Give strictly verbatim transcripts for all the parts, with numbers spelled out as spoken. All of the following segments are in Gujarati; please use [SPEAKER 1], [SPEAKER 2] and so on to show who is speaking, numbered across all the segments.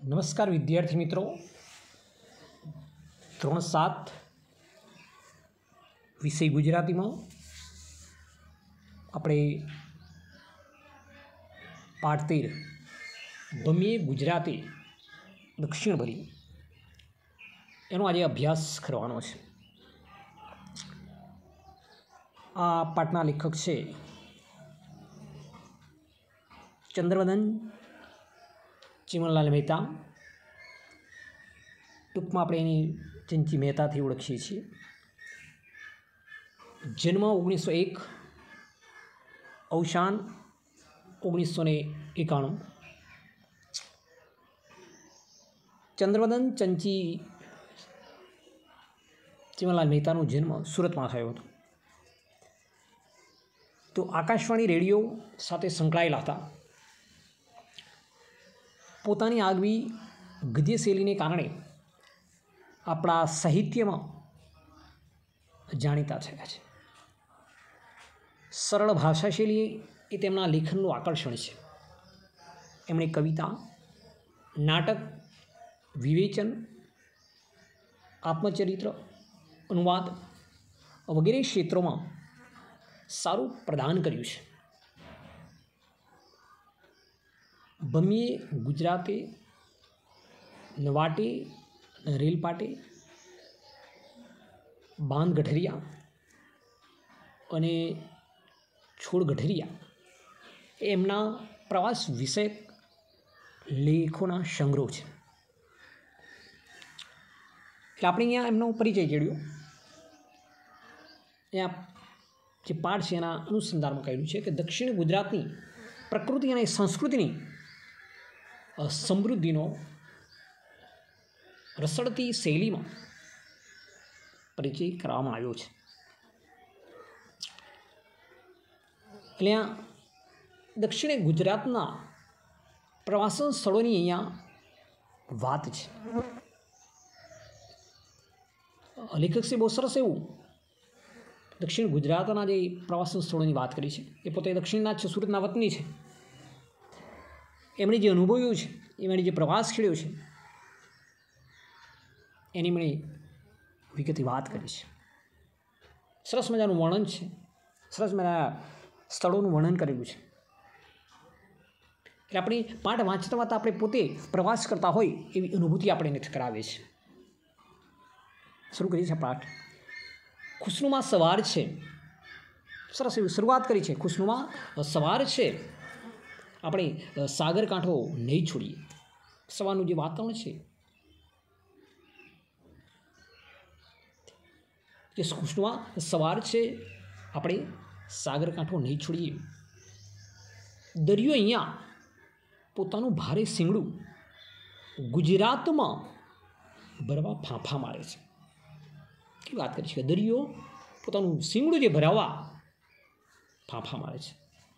[SPEAKER 1] નમસ્કાર વિદ્યાર્થી મિત્રો, ધોરણ સાત વિષય ગુજરાતીમાં આપણે પાઠ તેર ભમીએ ગુજરાતી દક્ષિણ ભરી એનો આજે અભ્યાસ કરવાનો છે. આ પાઠના લેખક છે ચંદ્રવદન ચીમનલાલ મહેતા. ટૂંકમાં આપણે એની ચંચી મહેતાથી ઓળખીએ છીએ. જન્મ ઓગણીસો એક, અવસાન ઓગણીસો ને એકાણું. ચંદ્રવદન ચંચી ચીમનલાલ મહેતાનો જન્મ સુરતમાં થયો હતો. તો આકાશવાણી રેડિયો સાથે સંકળાયેલા હતા. પોતાની આગવી ગદ્ય શૈલીને કારણે આપણા સાહિત્યમાં જાણીતા થયા છે. સરળ ભાષા શૈલી એ તેમના લેખનનું આકર્ષણ છે. એમણે કવિતા, નાટક, વિવેચન, આત્મચરિત્ર, અનુવાદ વગેરે ક્ષેત્રોમાં સારું પ્રદાન કર્યું છે. ભમીએ ગુજરાતે, નવાટે, રેલપાટે, બાંધ ગઠરિયા અને છોડ ગઠરિયા એમના પ્રવાસ વિષયક લેખોના સંગ્રહ છે. એટલે આપણે અહીંયા એમનો પરિચય જોડ્યો. અહીંયા જે પાઠ છે એના અનુસંધાનમાં કહ્યું છે કે દક્ષિણ ગુજરાતની પ્રકૃતિ અને સંસ્કૃતિની સમૃદ્ધિનો રસળતી શૈલીમાં પરિચય કરવામાં આવ્યો છે. એટલે આ દક્ષિણ ગુજરાતના પ્રવાસન સ્થળોની અહીંયા વાત છે. લેખક છે બહુ સરસ એવું દક્ષિણ ગુજરાતના જે પ્રવાસન સ્થળોની વાત કરી છે. એ પોતે દક્ષિણના છે, સુરતના વતની છે. એમણે જે અનુભવ્યું છે, એમણે જે પ્રવાસ ખેડ્યો છે એની મને વિગતે વાત કરી છે. સરસ મજાનું વર્ણન છે, સરસ મજાના સ્થળોનું વર્ણન કરેલું છે. એટલે આપણે પાઠ વાંચતા વાંચતા આપણે પોતે પ્રવાસ કરતા હોય એવી અનુભૂતિ આપણે નથી કરાવે છે. શરૂ કરીએ છીએ પાઠ. ખુશનુમા સવાર છે. સરસ એવી શરૂઆત કરી છે. ખુશનુમા સવાર છે, આપણે સાગર કાંઠો નહીં છોડીએ. સવારનું જે વાતાવરણ છે જે ખુશનુમા સવાર છે, આપણે સાગર કાંઠો નહીં છોડીએ. દરિયો અહીંયા પોતાનું ભારે શીંગડું ગુજરાતમાં ભરવા ફાંફા મારે છે. કેવી વાત કરી છે કે દરિયો પોતાનું શીંગડું જે ભરાવા ફાંફા મારે છે.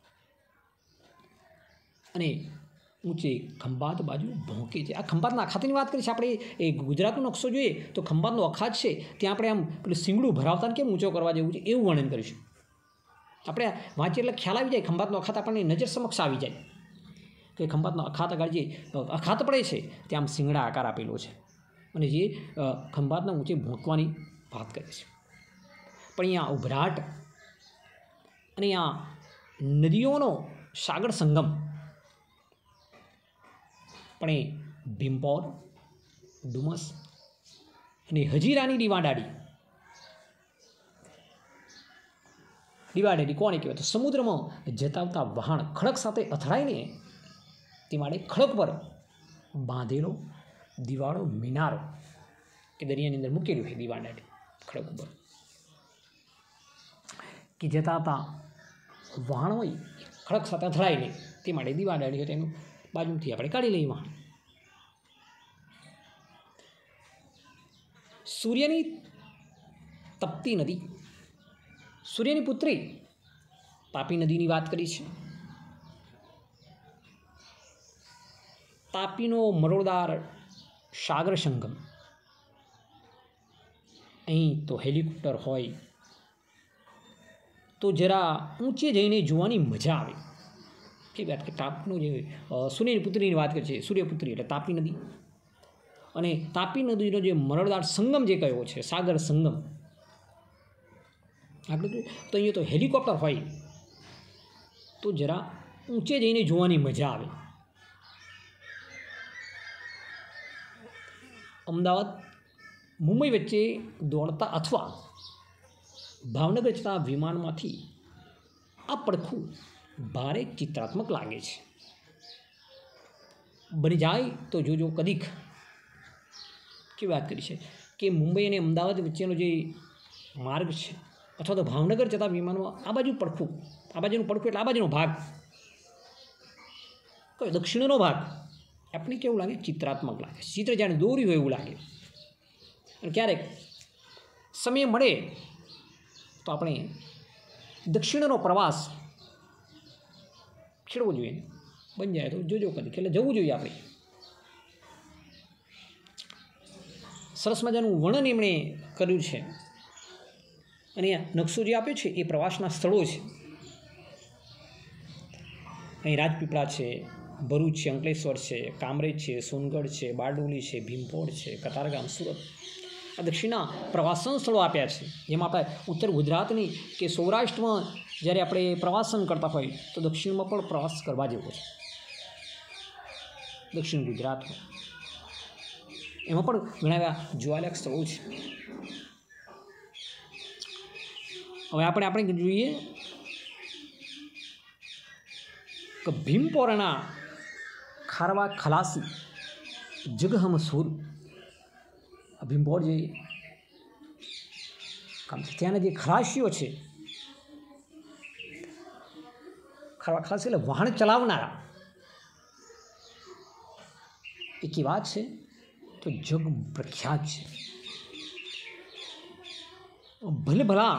[SPEAKER 1] અને ઊંચે ખંભાત બાજુ ભોંકે છે. આ ખંભાતના અખાતની વાત કરી છે આપણે. એ ગુજરાતનો નકશો જોઈએ તો ખંભાતનો અખાત છે, ત્યાં આપણે આમ પેલું શીંગડું ભરાવતા કેમ ઊંચો કરવા જેવું છે એવું વર્ણન કરીશું. આપણે વાંચીએ એટલે ખ્યાલ આવી જાય. ખંભાતનો અખાત આપણને નજર સમક્ષ આવી જાય કે ખંભાતનો અખાત આગળ જે અખાત પડે છે ત્યાં આમ શીંગડા આકાર આપેલો છે અને જે ખંભાતના ઊંચે ભોંકવાની વાત કરે છે. પણ અહીંયા ઉભરાટ અને અહીંયા નદીઓનો સાગર સંગમ પણ એ ભીમપોર, ડુમસ અને હજીરાની દીવાદાડી. દીવાદાડી કોને કહેવાય? તો સમુદ્રમાં જતાવતા વહાણ ખડક સાથે અથડાઈને તે માટે ખડક પર બાંધેલો દિવાળો મિનારો કે દરિયાની અંદર મૂકેલું છે દીવાદાડી ખડક ઉપર. કે જતાવતા વહાણ હોય ખડક સાથે અથડાઈને તે માટે દીવાદાડી હોય તેનું બાજુથી આપણે કાઢી લઈએ વહાણ. સૂર્યની તપતી નદી, સૂર્યની પુત્રી તાપી નદીની વાત કરી છે. તાપીનો મરોડાર સાગર સંગમ. અહીં તો હેલિકોપ્ટર હોય તો જરા ઊંચે જઈને જોવાની મજા આવે. કેવી વાત કે તાપનું જે સૂર્યની પુત્રીની વાત કરીએ સૂર્યપુત્રી એટલે તાપી નદી અને તાપી નદીનો જે મરડદાર સંગમ જે કયો છે સાગર સંગમ આપણે તો અહીંયા તો હેલિકોપ્ટર હોય તો જરા ઊંચે જઈને જોવાની મજા આવે. અમદાવાદ મુંબઈ વચ્ચે દોડતા અથવા ભાવનગર જતા વિમાનમાંથી આ પડખું ભારે ચિત્રાત્મક લાગે છે. બની જાય તો જોજો કદીક કેવી વાત કરી છે કે મુંબઈ અને અમદાવાદ વચ્ચેનો જે માર્ગ છે અથવા તો ભાવનગર જતા વિમાનમાં આ બાજુ પડખું આ બાજુનું પડખું એટલે આ બાજુનો ભાગ કયો દક્ષિણનો ભાગ આપણે કેવું લાગે ચિત્રાત્મક લાગે ચિત્ર જાણે દોર્યું હોય એવું લાગે. અને ક્યારેક સમય મળે તો આપણે દક્ષિણનો પ્રવાસ છેડવો જોઈએ બની જાય તો જોજો કદી એટલે જવું જોઈએ આપણે. સરસ મજાનું વર્ણન એમણે કર્યું છે અને નકશો જે આપ્યો છે એ પ્રવાસના સ્થળો છે. અહીં રાજપીપળા છે, ભરૂચ છે, અંકલેશ્વર છે, કામરેજ છે, સોનગઢ છે, બારડોલી છે, ભીમપોર છે, કતારગામ, સુરત આ દક્ષિણના પ્રવાસન સ્થળો આપ્યા છે. જેમાં આપણે ઉત્તર ગુજરાતની કે સૌરાષ્ટ્રમાં જ્યારે આપણે પ્રવાસન કરતા હોય તો દક્ષિણમાં પણ પ્રવાસ કરવા જેવો છે. દક્ષિણ ગુજરાતમાં એમાં પણ ઘણા એવા જોવાલાયક સ્થળો છે. હવે આપણે આપણે જોઈએ કે ભીમપોરના ખારવા ખલાસી જગહમ સુર ભીમપોર જે ત્યાંના જે ખલાસીઓ છે ખારવા ખલાસી એટલે વાહન ચલાવનારા એ કેવી વાત છે તો જગ પ્રખ્યાત છે. ભલે ભલા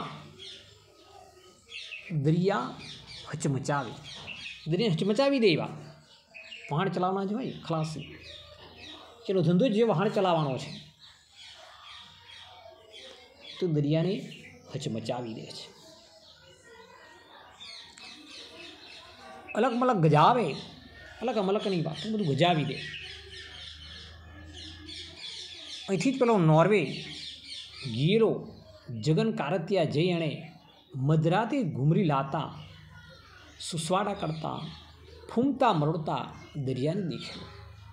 [SPEAKER 1] દરિયા હચમચાવે દરિયા હચમચાવી દે એવા વાહન ચલાવવાના જ હોય ખલાસી એનો ધંધો જે વાહન ચલાવવાનો છે તો દરિયાને હચમચાવી દે છે. અલગ મલક ગજાવે અલગ અમલકની વાત બધું ગજાવી દે. અહીંથી જ પેલો નોર્વે ગીરો જગન કારતિયા જઈ એણે મધરાતે ઘૂમરી લાતા સુસવાડા કરતા ફૂમતા મરડતા દરિયાને દેખેલો.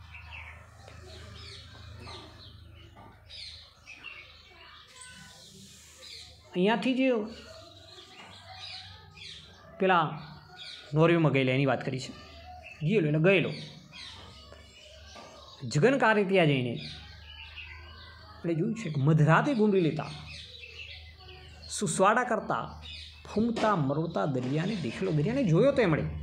[SPEAKER 1] અહીંયાથી જ પેલા નોર્વેમાં ગયેલા એની વાત કરી છે. ગયેલો એટલે ગયેલો જગન કારતિયા જઈને એટલે જોયું છે કે મધરાતે ઘૂમરી લેતા સુસવાડા કરતા ફૂમતા મરોતા દરિયાને દેખેલો દરિયાને જોયો તો એમણે.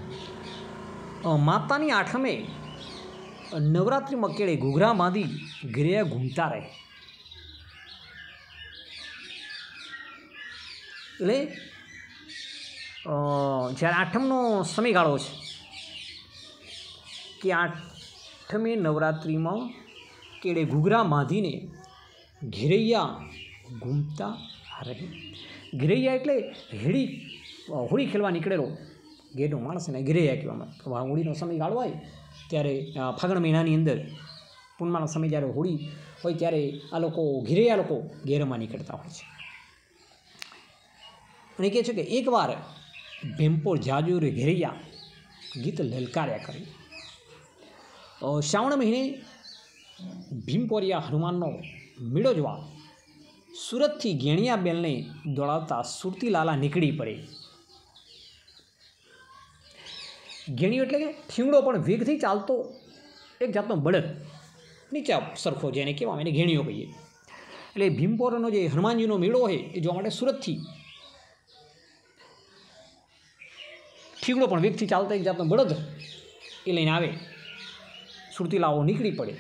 [SPEAKER 1] માતાની આઠમે નવરાત્રિમાં કેળે ઘૂઘરા બાંધી ઘેરિયા ઘૂમતા રહે. એટલે જ્યારે આઠમનો સમયગાળો છે કે આઠમે નવરાત્રિમાં કેળે ઘૂઘરા બાંધીને ઘેરૈયા ઘૂમતા રહે. ઘેરૈયા એટલે હેડી હોળી ખેલવા નીકળેલો ઘેરનો માણસ એને ઘેરૈયા કહેવામાં. હોળીનો સમયગાળો હોય ત્યારે ફાગણ મહિનાની અંદર પૂનમાનો સમય જ્યારે હોળી હોય ત્યારે આ લોકો ઘેરૈયા લોકો ઘેરમાં નીકળતા હોય છે. અને કહે છે કે એકવાર ભીમપોર જાજુર ઘેરૈયા ગીત લલકાર્યા કરે. શ્રાવણ મહિને ભીમપોરિયા હનુમાનનો મેળો જોવા સુરતથી ગેણિયા બેલને દોડાવતા સુરતીલાલા નીકળી પડે. ગેણીઓ એટલે કે ઠીંગડો પણ વેગથી ચાલતો એક જાતનો બળદ નીચે સરખો જેને કહેવાય એને ગેણીઓ કહીએ. એટલે ભીમપોરનો જે હનુમાનજીનો મેળો હોય એ જોવા માટે સુરતથી ઠીંગડો પણ વેગથી ચાલતો એક જાતનો બળદ એ લઈને આવે. સુરતીલાઓ નીકળી પડે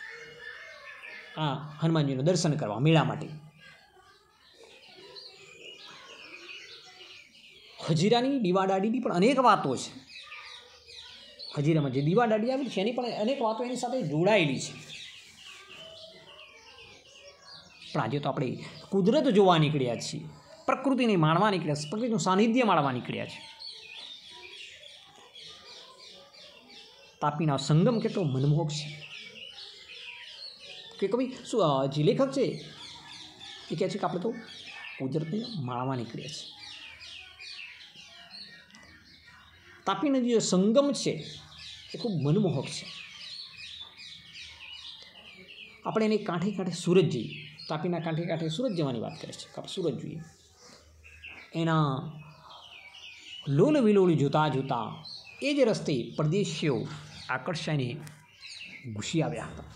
[SPEAKER 1] આ હનુમાનજીનું દર્શન કરવા મેળા માટે. હજીરાની દીવાદાડીની પણ અનેક વાતો છે. હજીરામાં જે દીવાદાડી આવી છે એની પણ અનેક વાતો એની સાથે જોડાયેલી છે. પણ આજે તો આપણે કુદરત જોવા નીકળ્યા છીએ, પ્રકૃતિને માણવા નીકળ્યા છીએ, પ્રકૃતિનું સાનિધ્ય માણવા નીકળ્યા છીએ. તાપીનો સંગમ કેટલો મનમોહક છે કે કવિ શું જે લેખક છે એ કહે છે કે આપણે તો કુદરતની માળામાં નીકળ્યા છીએ. તાપીનો જે સંગમ છે એ ખૂબ મનમોહક છે. આપણે એની કાંઠે કાંઠે સુરત જઈએ, તાપીના કાંઠે કાંઠે સુરત જવાની વાત કરે છે કે આપણે સુરત જોઈએ. એના લોલ વિલોળી જોતા જોતા એ જ રસ્તે પરદેશીઓ આકર્ષાઈને ઘૂસી આવ્યા હતા.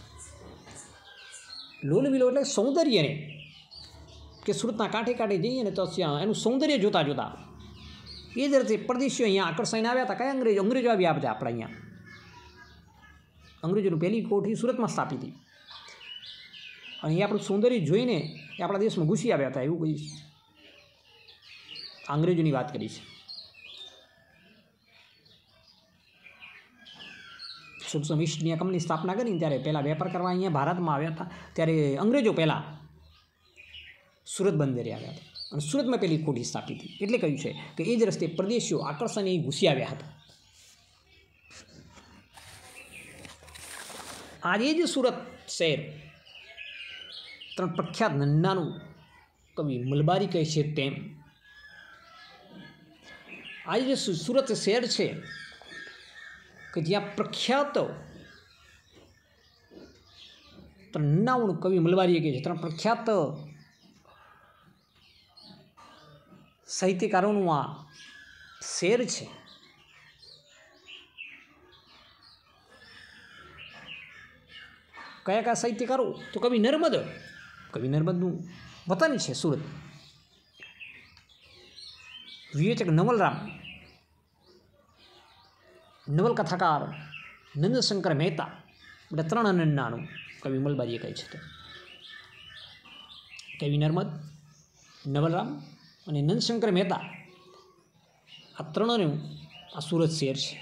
[SPEAKER 1] લોલ વિલો એટલે સૌંદર્યને, કે સુરતના કાંઠે કાંઠે જઈએ ને તો એનું સૌંદર્ય જોતા જોતા એ જ રસ્તે પરદેશીઓ અહીંયા આકર્ષાઈને આવ્યા હતા. કયા અંગ્રેજો? અંગ્રેજો આવ્યા હતા આપણે અહીંયા. અંગ્રેજોની પહેલી કોઠી સુરતમાં સ્થાપિત હતી અને એ આપણું સૌંદર્ય જોઈને એ આપણા દેશમાં ઘૂસી આવ્યા હતા, એવું કહીશ. અંગ્રેજોની વાત કરી છે. સોળસો વીસની કંપની સ્થાપના કરીને ત્યારે પહેલાં વેપાર કરવા અહીંયા ભારતમાં આવ્યા હતા. ત્યારે અંગ્રેજો પહેલાં સુરત બંદરે આવ્યા હતા અને સુરતમાં પહેલી કોઠી સ્થાપિત હતી. એટલે કહ્યું છે કે એ જ રસ્તે પરદેશીઓ આકર્ષણ એ ઘૂસી આવ્યા હતા. આજે જ સુરત શહેર ત્રણ પ્રખ્યાત નન્નાનું કવિ મલબારી કહે છે તેમ આજે જે સુરત શહેર છે કે જ્યાં પ્રખ્યાત ત્રણ નન્નાઓનું કવિ મલબારીએ કહે છે ત્રણ પ્રખ્યાત સાહિત્યકારોનું આ શહેર છે. કયા કયા સાહિત્યકારો? તો કવિ નર્મદ, કવિ નર્મદનું વતન છે સુરત. વિવેચક નવલરામ, નવલકથાકાર નંદશંકર મહેતા, બધા ત્રણ નન્નાનું કવિ મલબારીએ કહે છે. કવિ નર્મદ, નવલરામ અને નંદશંકર મહેતા, આ ત્રણનું આ સુરત શહેર છે.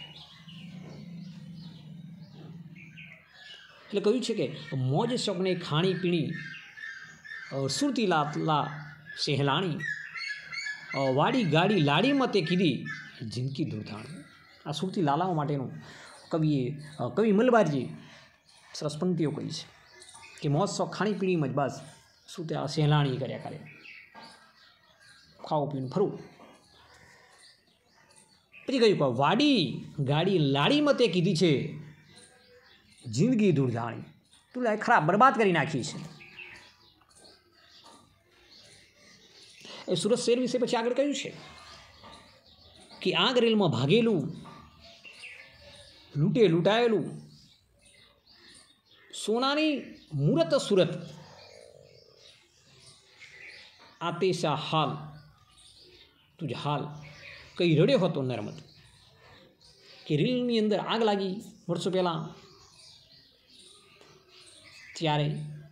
[SPEAKER 1] એટલે કહ્યું છે કે મોજ શોકને ખાણી પીણી સુરતી લાતલા સહેલાણી વાડી ગાડી લાડી મતે કીધી જિંદગી દૂધાણી. આ સુરતી લાલાઓ માટેનું કવિએ કવિ મલબારીએ સરસ પંક્તિઓ કહી છે કે મોજ શોખ ખાણી પીણીમાં જ બસ શું તે સહેલાણી કર્યા કરે, ખાવું પીવું ફરવું. પછી કહ્યું કે વાડી ગાડી લાડી મતે કીધી છે જિંદગી દૂરધાણી, તું ખરાબ બરબાદ કરી નાખી છે. એ સુરત શહેર વિશે પછી આગળ કહ્યું છે કે આગ રેલમાં ભાગેલું, લૂંટે લૂંટાયેલું, સોનાની મૂરત સુરત, આતેશા હાલ તુજ હાલ. કઈ રડ્યો હતો નર્મદ કે રેલની અંદર આગ લાગી વર્ષો પહેલાં, ત્યારે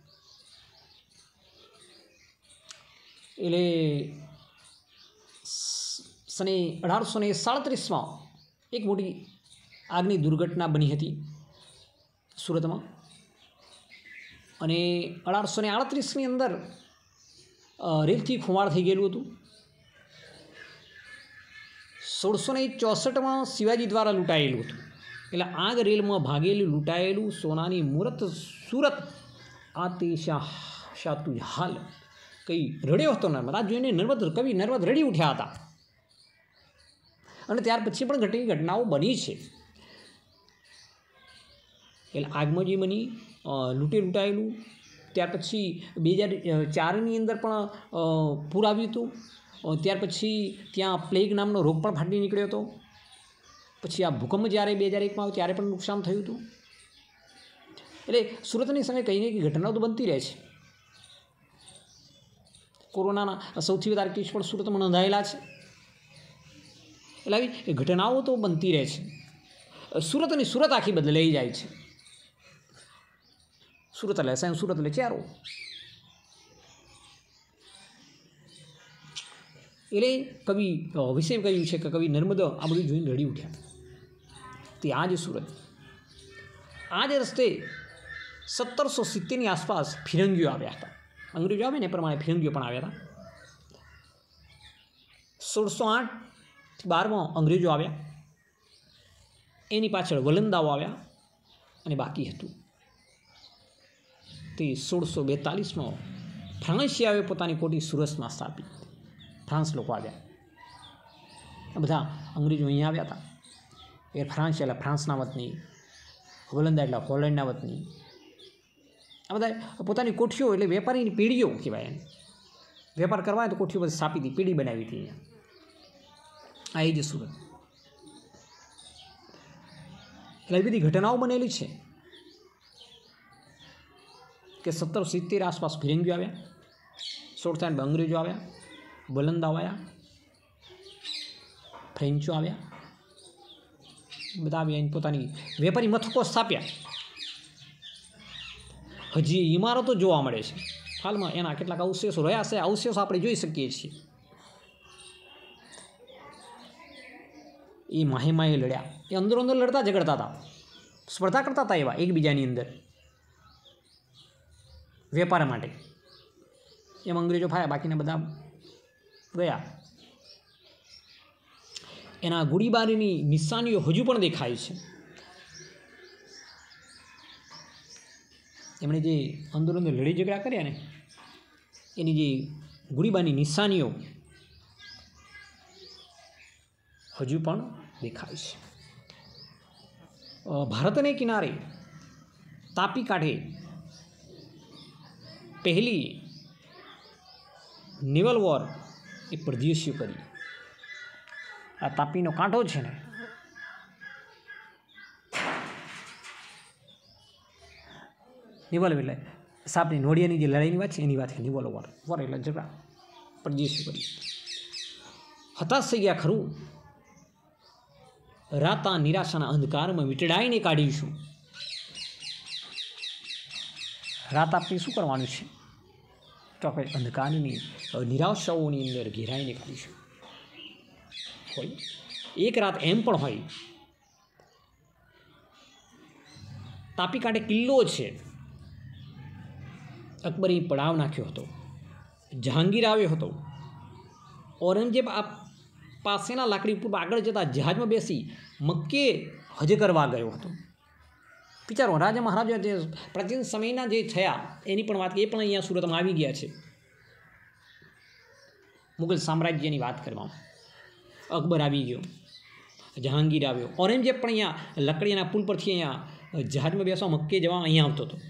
[SPEAKER 1] એટલે સને અઢારસો ને સાડત્રીસમાં એક મોટી આગની દુર્ઘટના બની હતી સુરતમાં અને અઢારસો ને આડત્રીસની અંદર રેલથી ખુમાળ થઈ ગયેલું હતું. સોળસો ને ચોસઠમાં શિવાજી દ્વારા લૂંટાયેલું હતું. એટલે આગ રેલમાં ભાગેલું લૂંટાયેલું સોનાની મૂરત સુરત, આ તે શાતુ હાલ. કઈ રડ્યો હતો નર્મદ. આ જોઈને નર્મદ કવિ નર્મદ રડી ઉઠ્યા હતા. અને ત્યાર પછી પણ ઘણી ઘટનાઓ બની છે. એટલે આગમાં જે બની લૂંટે લૂંટાયેલું, ત્યાર પછી બે હજાર ચારની અંદર પણ પૂર આવ્યું હતું. ત્યાર પછી ત્યાં પ્લેગ નામનો રોગ પણ ફાટી નીકળ્યો હતો. પછી આ ભૂકંપ જ્યારે બે હજાર એકમાં આવ્યો ત્યારે પણ નુકસાન થયું હતું. એટલે સુરતની સામે કંઈ ને કંઈ ઘટનાઓ તો બનતી રહે છે. કોરોનાના સૌથી વધારે કેસ પણ સુરતમાં નોંધાયેલા છે. એટલે આવી ઘટનાઓ તો બનતી રહે છે. સુરતની સુરત આખી બદલાઈ જાય છે. સુરત એટલે સાહેબ સુરત એટલે ચારો. એટલે કવિ વિશે કહ્યું છે કે કવિ નર્મદ આ બધું જોઈને રડી ઉઠ્યા. તે આ જ સુરત, આ જ રસ્તે સત્તરસો સિત્તેરની આસપાસ ફિરંગીઓ આવ્યા હતા. અંગ્રેજો આવે ને એ પ્રમાણે ફિરંગીઓ પણ આવ્યા હતા. સોળસો આઠથી બારમાં અંગ્રેજો આવ્યા. એની પાછળ વલંદાઓ આવ્યા અને બાકી હતું તે સોળસો બેતાલીસમાં ફ્રાન્સિયાએ પોતાની કોઠી સુરતમાં સ્થાપી. ફ્રાન્સ લોકો આવ્યા, આ બધા અંગ્રેજો અહીંયા આવ્યા હતા. એ ફ્રાન્સ એટલે ફ્રાન્સના વતની, વલંદા એટલે હોલેન્ડના વતની, આ બધા પોતાની કોઠીઓ એટલે વેપારીની પેઢીઓ કહેવાય એને. વેપાર કરવા તો કોઠીઓ બધી સ્થાપી હતી, પેઢી બનાવી હતી અહીંયા. આ એ જ સુરત. એટલે એ બધી ઘટનાઓ બનેલી છે કે સત્તર સિત્તેર આસપાસ ફિરંગીઓ આવ્યા, સોળ થાય અંગ્રેજો આવ્યા, વલંદાઓ આવ્યા, ફ્રેન્ચો આવ્યા, બધા આવ્યા, પોતાની વેપારી મથકો સ્થાપ્યા. હજી ઇમારતો જોવા મળે છે હાલમાં, એના કેટલાક અવશેષો રહ્યા છે. અવશેષો આપણે જોઈ શકીએ છીએ. એ માહે માહે લડ્યા, એ અંદરો અંદર લડતા ઝઘડતા હતા, સ્પર્ધા કરતા હતા એવા એકબીજાની અંદર વેપાર માટે. એમ અંગ્રેજો ફાયા, બાકીના બધા ગયા. એના ગોળીબારીની નિશાનીઓ હજુ પણ દેખાય છે. એમણે જે અંદર અંદર લડી ઝઘડા કર્યા ને એની જે ગોળીબારની નિશાનીઓ હજુ પણ દેખાય છે. ભારતને કિનારે તાપી કાંઠે પહેલી નેવલ વોર એ પરદેશીઓ કરી. આ તાપીનો કાંઠો છે ને નેવલ એટલે સાપની નોડિયાની જે લડાઈની વાત છે એની વાત છે. નેવલ વોર વોર એટલે ઝઘડા પરદેશીઓ કરી. હતાશ થઈ ગયા ખરું, રાતા નિરાશાના અંધકારમાં વીંટળાઈને કાઢીશું. રાત આપણે શું કરવાનું છે તો આપણે અંધકારની નિરાશાઓની અંદર ઘેરાઈને કાઢીશું. હોય એક રાત એમ પણ હોય, તાપી કાંઠે કિલ્લો છે, અકબરે પડાવ નાખ્યો હતો, જહાંગીર આવ્યો હતો, ઔરંગઝેબ આ પાસેના લાકડી ઉપર આગળ જતા જહાજમાં બેસી મક્કે હજ કરવા ગયો હતો. વિચારો, રાજા મહારાજા જે પ્રાચીન સમયના જે થયા એની પણ વાત, એ પણ અહીંયા સુરતમાં આવી ગયા છે. મુગલ સામ્રાજ્યની વાત કરવામાં અકબર આવી ગયો, જહાંગીર આવ્યો, ઔરંગઝેબ પણ અહીંયા લકડીના પુલ પરથી અહીંયા જહાજમાં બેસવા મક્કે જવા અહીંયા આવતો હતો.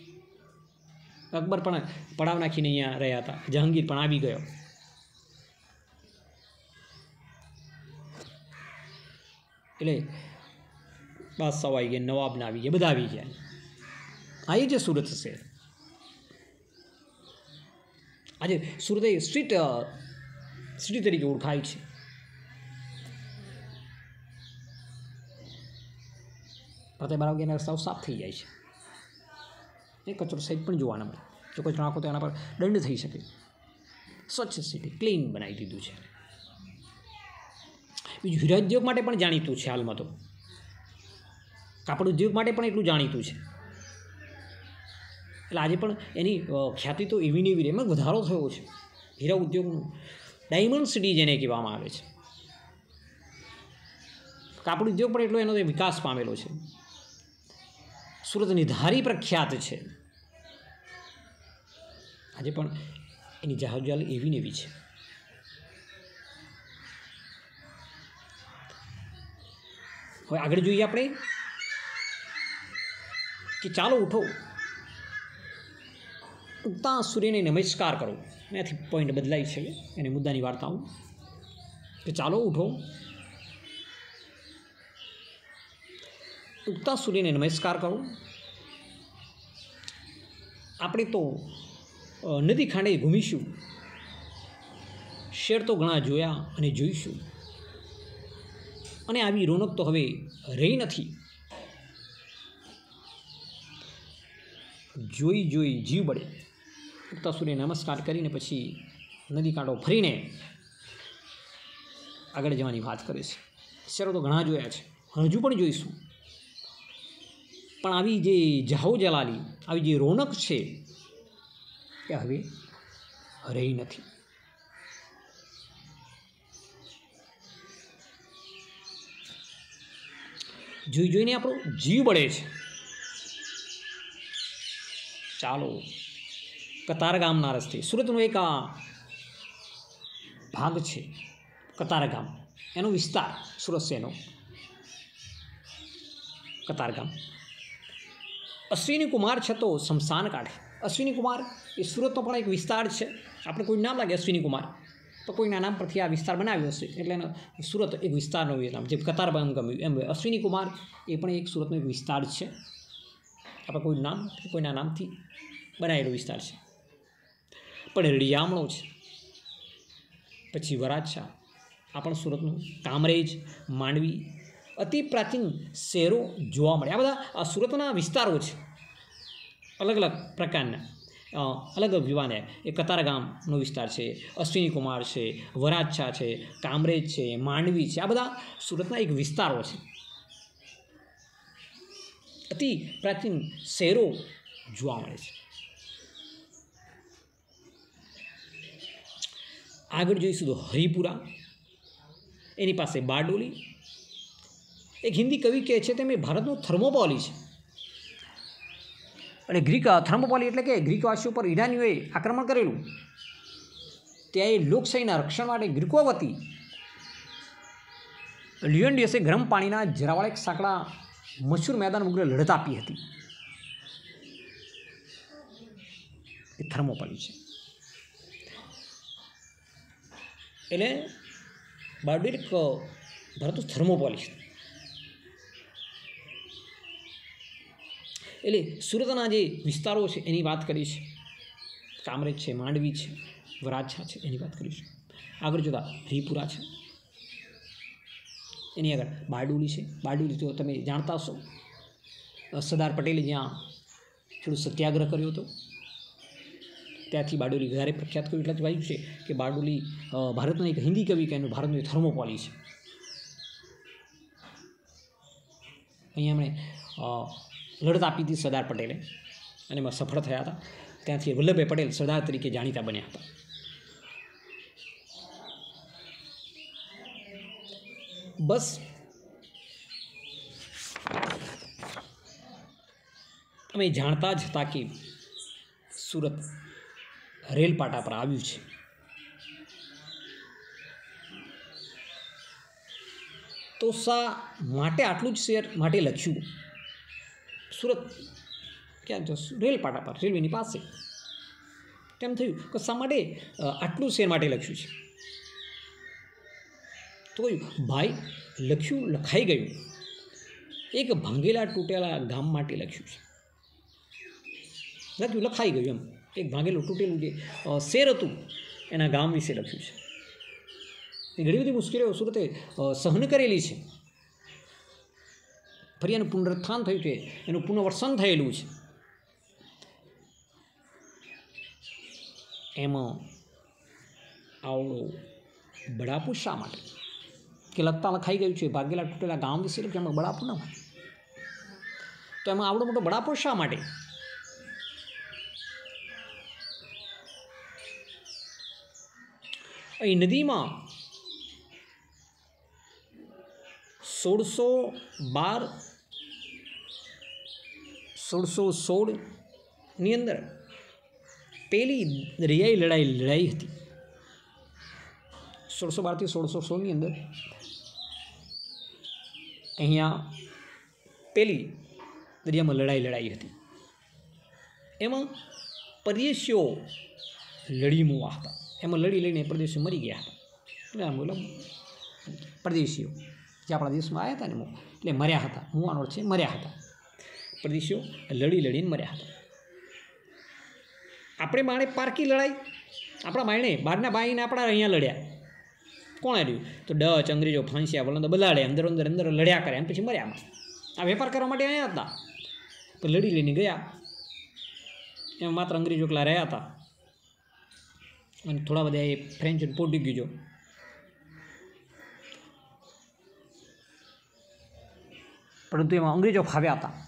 [SPEAKER 1] અકબર પણ પડાવ નાખીને અહીંયા રહ્યા હતા, જહાંગીર પણ આવી ગયો. એટલે બાદશાહ આવી ગયા, નવાબના આવી ગયા, બધા આવી ગયા. આ એ જે સુરત છે. આજે સુરત એ સ્ટ્રીટ સિટી તરીકે ઓળખાય છે. રાતે બાર વાગ્યાના રસ્તાઓ સાફ થઈ જાય છે, એ કચરો સાઈડ પણ જોવા ન મળે. જો કચરો નાખો તો એના પર દંડ થઈ શકે. સ્વચ્છ સિટી, ક્લીન બનાવી દીધું છે. બીજું હીરા ઉદ્યોગ માટે પણ જાણીતું છે. હાલમાં તો કાપડ ઉદ્યોગ માટે પણ એટલું જાણીતું છે. એટલે આજે પણ એની ખ્યાતિ તો એવી ને એવી, એમાં વધારો થયો છે. હીરા ઉદ્યોગનું ડાયમંડ સિટી જેને કહેવામાં આવે છે. કાપડ ઉદ્યોગ પણ એટલો એનો વિકાસ પામેલો છે. સુરતની ધારી પ્રખ્યાત છે. આજે પણ એની જહાજાલ એવી ને એવી છે. હવે આગળ જોઈએ આપણે કે ચાલો ઉઠો, ઉગતા સૂર્યને નમસ્કાર કરો. એનાથી પોઈન્ટ બદલાય છે એની મુદ્દાની વાર્તાઓ કે ચાલો ઉઠો, ઉગતા સૂર્યને નમસ્કાર કરો. આપણે તો નદી ખાંડે ઘૂમીશું, શેર તો ઘણા જોયા અને જોઈશું, અને આવી રોનક તો હવે રહી નથી. જોઈ જોઈ જીવ બળે. ઉગતા સૂર્ય નમસ્કાર કરીને પછી નદી કાંઠો ફરીને આગળ જવાની વાત કરે છે. શેરો તો ઘણા જોયા છે, હજુ પણ જોઈશું, પણ આવી જે જાહો જલાલી, આવી જે રોનક છે એ હવે રહી નથી. જોઈ જોઈને આપણો જીવ બળે છે. ચાલો કતારગામના રસ્તે સુરતનો એક આ ભાગ છે કતારગામ, એનો વિસ્તાર સુરત શહેરનો કતારગામ. અશ્વિની કુમાર છે તો શમશાન કાઢે. અશ્વિની કુમાર એ સુરતનો પણ એક વિસ્તાર છે. આપણે કોઈ નામ લાગે અશ્વિની કુમાર તો કોઈના નામ પરથી આ વિસ્તાર બનાવ્યો હશે, એટલે એનો સુરત એક વિસ્તારનું નામ, જે કતારગામ ગમ્યું એમ અશ્વિની કુમાર એ પણ એક સુરતનો એક વિસ્તાર છે. આપણે કોઈ નામ કોઈના નામથી બનાવેલો વિસ્તાર છે. પણ રિયામણો છે, પછી વરાછા, આ પણ સુરતનું, કામરેજ, માંડવી, અતિ પ્રાચીન શહેરો જોવા મળે. આ બધા આ સુરતના વિસ્તારો છે, અલગ અલગ પ્રકારના, અલગ અલગ વિવાને. એ કતારગામનો વિસ્તાર છે, અશ્વિની કુમાર છે, વરાછા છે, કામરેજ છે, માંડવી છે, આ બધા સુરતના એક વિસ્તારો છે. અતિ પ્રાચીન શહેરો જોવા મળે છે. આગળ જોઈશું તો હરિપુરા, એની પાસે બારડોલી. એક હિન્દી કવિ કહે છે તેમ એ ભારતનું થર્મોપોલી છે. અને ગ્રીક થર્મોપોલી એટલે કે ગ્રીકવાસીઓ પર ઈરાનીઓએ આક્રમણ કરેલું, ત્યાં એ લોકશાહીના રક્ષણ માટે ગ્રીકો વતી લિયોન્ડિયસે ગરમ પાણીના જરાવાળા એક સાંકડા મશહૂર મેદાન ઉગ્ર લડત આપી હતી. એ થર્મોપોલી છે. એટલે બારડોલી એક ભારતનું થર્મોપોલી છે. એટલે સુરતના જે વિસ્તારો છે એની વાત કરી છે. કામરેજ છે, માંડવી છે, વરાછા છે, એની વાત કરી છે. આગળ જોતા હરિપુરા છે, એની આગળ બારડોલી છે. બારડોલી તો તમે જાણતા હશો, સરદાર પટેલે જ્યાં થોડું સત્યાગ્રહ કર્યો હતો, ત્યાંથી બારડોલી વધારે પ્રખ્યાત કર્યું. એટલે જ વાંચ્યું છે કે બારડોલી ભારતના એક હિન્દી કવિ કહેનું ભારતનું થર્મોપોલી છે. અહીંયા એમણે લડત આપી હતી સરદાર પટેલે, અને એમાં સફળ થયા હતા. ત્યાંથી વલ્લભભાઈ પટેલ સરદાર તરીકે જાણીતા બન્યા હતા. બસ અમે જાણતા જ હતા કે સુરત રેલ પાટા પર આવ્યું છે. તો શા માટે આટલું જ શહેર માટે લખ્યું? સુરત ક્યાં જશું? રેલ પાટા પર, રેલવેની પાસે. તેમ થયું કે શા માટે આટલું શહેર માટે લખ્યું છે? તો કહ્યું ભાઈ લખ્યું લખાઈ ગયું, એક ભાંગેલા તૂટેલા ગામ માટે લખ્યું છે. લખ્યું લખાઈ ગયું એમ, એક ભાંગેલું તૂટેલું જે શહેર હતું એના ગામ વિશે લખ્યું છે. એ ઘણી બધી મુશ્કેલીઓ સુરતે સહન કરેલી છે. ફરી એનું પુનરુત્થાન થયું છે, એનું પુનર્વસન થયેલું છે. એમાં આવડો બળાપુ શા માટે? કે લખતા લખાઈ ગયું છે, ભાગેલા તૂટેલા ગામ વિશે લખ્યું, એમાં બળાપુ ન હોય તો એમાં આવડો મોટો બળાપો શા માટે? અહીં નદીમાં સોળસો બાર સોળસો સોળની અંદર પેલી દરિયાઈ લડાઈ લડાઈ હતી. સોળસો બારથી સોળસો સોળની અંદર અહીંયા પેલી દરિયામાં લડાઈ લડાઈ હતી. એમાં પરદેશીઓ લડી મુવા હતા. એમાં લડી લઈને પરદેશીઓ મરી ગયા હતા. મતલબ પરદેશીઓ જે આપણા દેશમાં આવ્યા હતા ને એટલે મર્યા હતા. મુવાનો છે મર્યા હતા. પરદેશીઓ લડી લડીને મર્યા હતા. આપણે માણે પારકી લડાઈ, આપણા માયણે બહારના ભાઈને આપણા અહીંયા લડ્યા. કોણ હાર્યું? તો ડચ, અંગ્રેજો, ફ્રાંસિયા, વલંદો બધા લડ્યા. અંદર અંદર અંદર લડ્યા કર્યા, એમ પછી મર્યા. આ વેપાર કરવા માટે આવ્યા હતા, પણ લડી લઈને ગયા. એમાં માત્ર અંગ્રેજો એકલા રહ્યા હતા, અને થોડા બધા એ ફ્રેન્ચ અને પોર્ટુગીઝો. પરંતુ એમાં અંગ્રેજો ફાવ્યા હતા.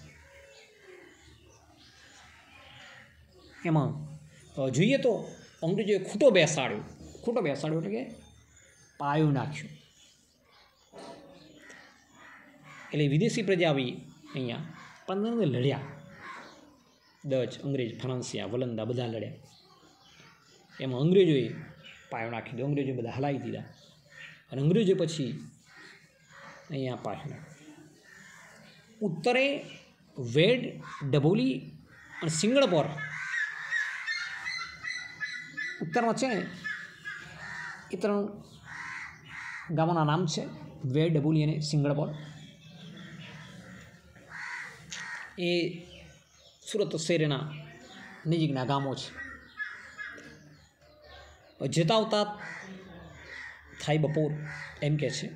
[SPEAKER 1] એમાં જોઈએ તો અંગ્રેજોએ ખૂટો બેસાડ્યો. ખૂટો બેસાડ્યો એટલે કે પાયો નાખ્યો. એટલે વિદેશી પ્રજા આવી અહીંયા પણ લડ્યા. ડચ, અંગ્રેજ, ફ્રાન્સિયા, વલંદા બધા લડ્યા. એમાં અંગ્રેજોએ પાયો નાખી દીધો, અંગ્રેજો બધા હલાવી દીધા અને અંગ્રેજો પછી અહીંયા પાછળ ઉત્તરે વેડ, ડભોલી અને સિંગણપોર ઉત્તરમાં છે ને એ ત્રણ ગામોના નામ છે, વેડ, ડભોલી અને સિંગણપોર. એ સુરત શહેરના નજીકના ગામો છે. જતા આવતા થાય બપોર એમ કે છે,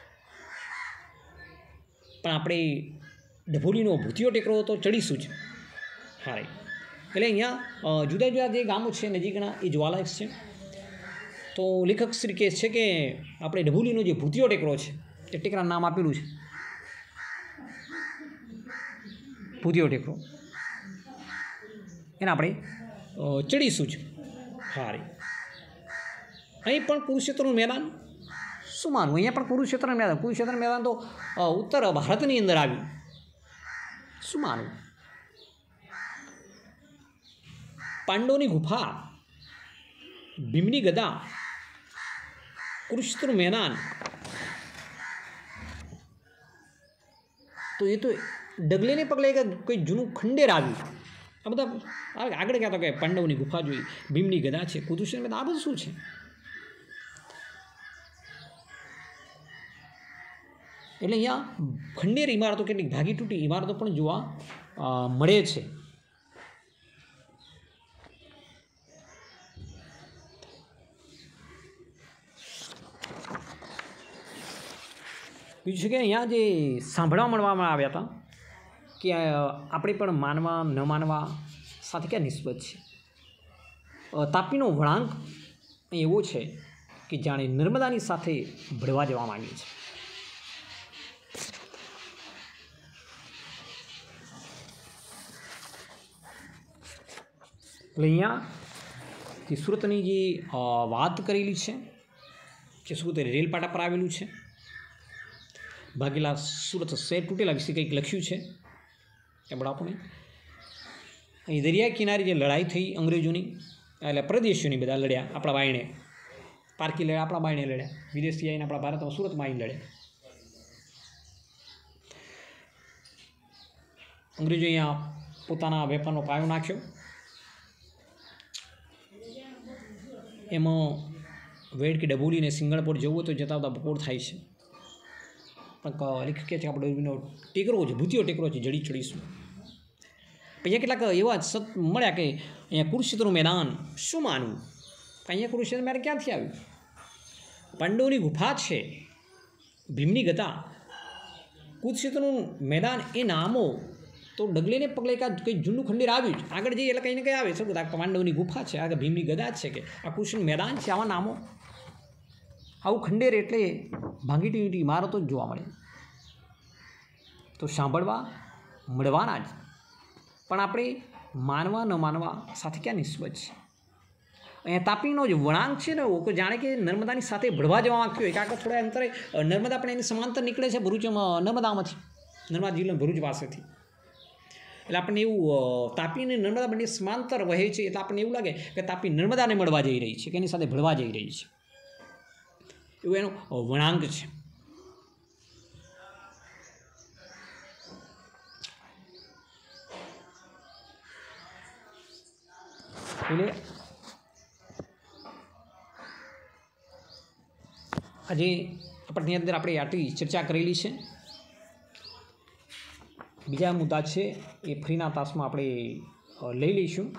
[SPEAKER 1] પણ આપણે ડભોલીનો ભૂતિયો ટેકરો તો ચડીશું જ. હારે એટલે અહીંયા જુદા જુદા જે ગામો છે નજીકના એ જોવાલાયક છે. તો લેખક શ્રી કહે છે કે આપણે ડભોલીનો જે ભૂતિયો ટેકરો છે એ ટેકરાનું નામ આપેલું છે ભૂતિયો ટેકરો, એને આપણે ચડીશું જ. હારે અહીં પણ કુરુક્ષેત્રનું મેદાન શું માનવું, અહીંયા પણ કુરુક્ષેત્રનું મેદાન કુરુક્ષેત્રનું મેદાન તો ઉત્તર ભારતની અંદર આવ્યું, શું માનવું. પાંડવોની ગુફા, ભીમની ગદા, કુરુક્ષેત્રનું મેદાન, તો એ તો ડગલે ને પગલે કોઈ જૂનું ખંડેર આવ્યું. આ બધા આગળ કહેતો કે પાંડવોની ગુફા જોઈ, ભીમની ગદા છે, કુરુક્ષેત્ર મેદાન, આ બધું શું છે. એટલે અહીંયા ખંડેર ઇમારતો, કેટલીક ભાગી તૂટી ઇમારતો પણ જોવા મળે છે. બીજું છે કે અહીંયા જે સાંભળવા મળવામાં આવ્યા હતા કે આપણે પણ માનવા ન માનવા સાથે ક્યાં નિસ્બત છે. તાપીનો વળાંક એવો છે કે જાણે નર્મદાની સાથે ભળવા જવા માંગે છે. એટલે અહીંયા જે સુરતની જે વાત કરેલી છે કે સુરત રેલપાટા પર આવેલું છે, ભાગેલા સુરત શહેર તૂટેલા વિશે કંઈક લખ્યું છે. એમ આપણે અહીં દરિયા કિનારે જે લડાઈ થઈ અંગ્રેજોની, એટલે પ્રદેશોની બધા લડ્યા, આપણા બાયણે પારકી લડ્યા, આપણા બાયણે લડ્યા, વિદેશથી આવીને આપણા ભારતમાં સુરતમાં આવીને લડ્યા. અંગ્રેજો અહીંયા પોતાના વેપારનો પાયો નાખ્યો. એમાં વેડ કે ડભોલી ને સિંગણપોર જવું તો જતા આવતા બપોર થાય છે. પણ લેખક કહે છે કે આપણે એનો ટેકરો છે, ભૂતિયો ટેકરો છે, જડી ચડીશું. અહીંયા કેટલાક એવા સત મળ્યા કે અહીંયા કુરુક્ષેત્રનું મેદાન શું માનવું. અહીંયા કુરુક્ષેત્ર મેદાન ક્યાંથી આવ્યું. પાંડવોની ગુફા છે, ભીમની ગદા, કુરુક્ષેત્રનું મેદાન, એ નામો તો ડગલે ને પગલે કાં કંઈ જૂનું ખંડેર આવ્યું જ. આગળ જઈએ એટલે કંઈ ને કંઈ આવે છે. આ પાંડવોની ગુફા છે, આગળ ભીમની ગદા છે, કે આ કુરુક્ષેત્રનું મેદાન છે, આવા નામો. આવું ખંડેર એટલે ભાંગી તૂટી ઇમારતો જ જોવા મળે. તો સાંભળવા મળવાના જ, પણ આપણે માનવા ન માનવા સાથે ક્યાં નિસ્બત છે. અહીંયા તાપીનો જે વળાંક છે ને એ જાણે કે નર્મદાની સાથે ભળવા જવા માંગતું હોય. કારણ કે થોડા અંતરે નર્મદા પણ એની સમાંતર નીકળે છે ભરૂચમાં, નર્મદામાંથી, નર્મદા જિલ્લા ભરૂચ પાસેથી. એટલે આપણને એવું તાપી અને નર્મદા બંને સમાંતર વહે છે, એટલે આપણને એવું લાગે કે તાપી નર્મદાને મળવા જઈ રહી છે, કે એની સાથે ભળવા જઈ રહી છે. એવું એનો વળાંક છે. એટલે આજે આપણની અંદર આપણે આટલી ચર્ચા કરેલી છે. બીજા મુદ્દા છે એ ફરીના તાસમાં આપણે લઈ લઈશું.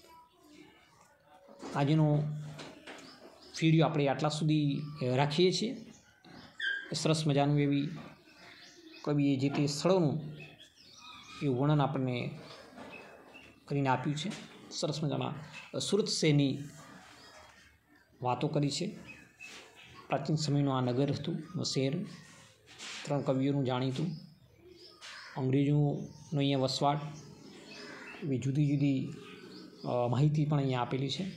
[SPEAKER 1] આજનો વિડીયો આપણે આટલા સુધી રાખીએ છીએ. સરસ મજાનું એવી કવિએ જે તે સ્થળોનું એવું વર્ણન આપણને કરીને આપ્યું છે. સરસ મજાના સુરત શહેરની વાતો કરી છે. પ્રાચીન સમયનું આ નગર હતું, શહેર, ત્રણ કવિઓનું જાણીતું, અંગ્રેજોનો અહીંયા વસવાટ, એવી જુદી જુદી માહિતી પણ અહીંયા આપેલી છે.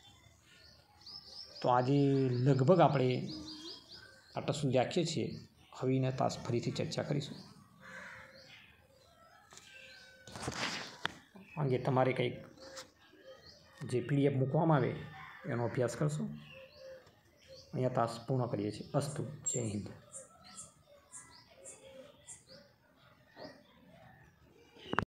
[SPEAKER 1] તો આજે લગભગ આપણે આટલા સુધી રાખીએ છીએ. હવીને તાસ ફરીથી ચર્ચા કરીશું. અંગે તમારે કંઈક જે પીડીએફ મૂકવામાં આવે એનો અભ્યાસ કરશો. અહીંયા તાસ પૂર્ણ કરીએ છીએ. અસ્તુ. જય હિન્દ.